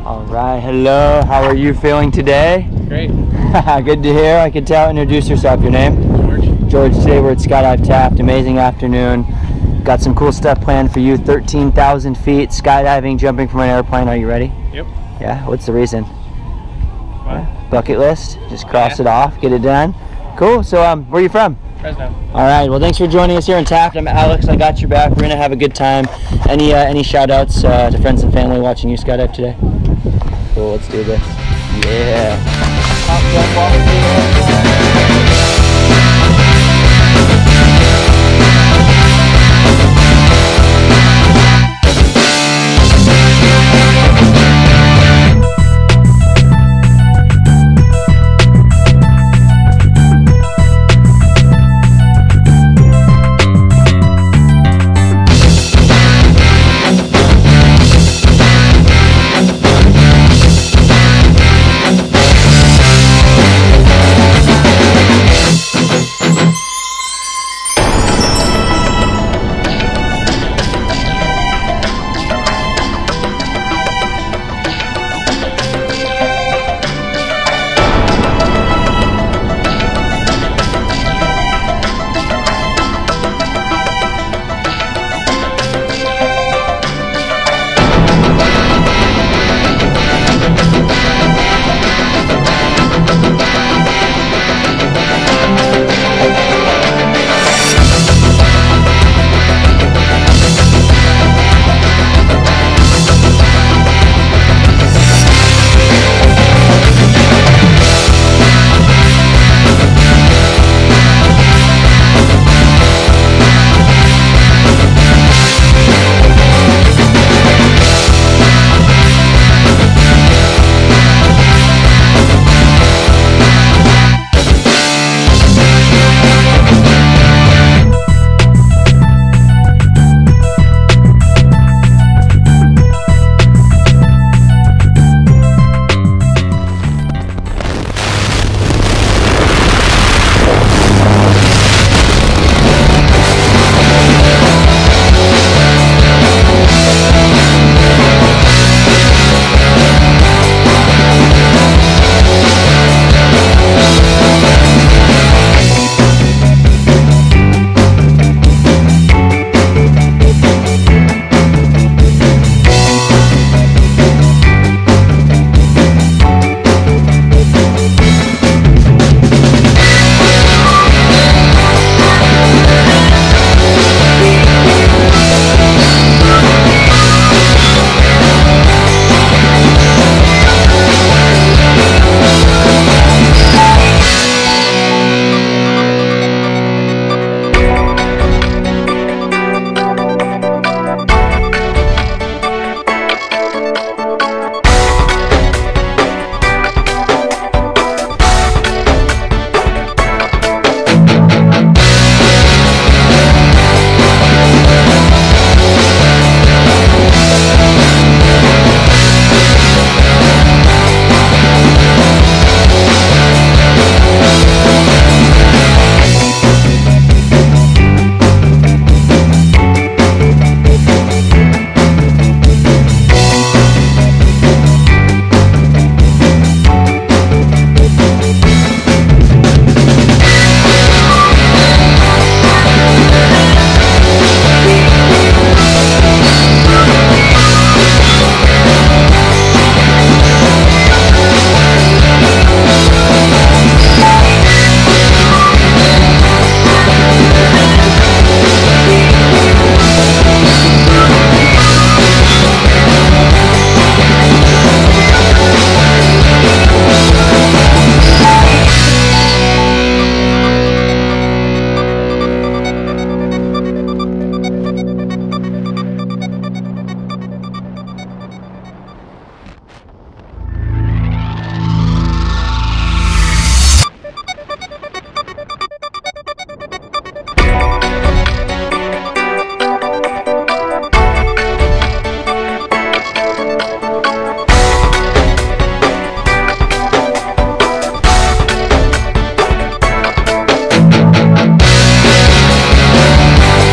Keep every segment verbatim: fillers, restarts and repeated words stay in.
All right, hello. How are you feeling today? Great. Good to hear. I can tell. Introduce yourself. Your name? George. George. Today we're at Skydive Taft. Amazing afternoon. Got some cool stuff planned for you. thirteen thousand feet, skydiving, jumping from an airplane. Are you ready? Yep. Yeah. What's the reason? Yeah. Bucket list. Just cross yeah. it off. Get it done. Cool. So, um, where are you from? Fresno. All right. Well, thanks for joining us here in Taft. I'm Alex. I got your back. We're gonna have a good time. Any uh, any shout outs uh, to friends and family watching you skydive today? Cool. Let's do this. Yeah. Top jump off the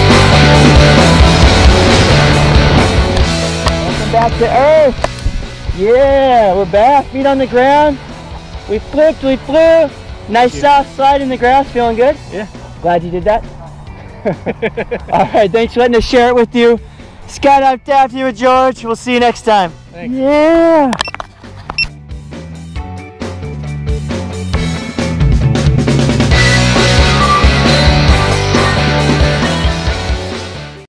back to Earth. Yeah, we're back, feet on the ground. We flipped, we flew. Nice soft slide in the grass, feeling good? Yeah. Glad you did that. All right, thanks for letting us share it with you. Skydive Taft here with George. We'll see you next time. Thanks. Yeah.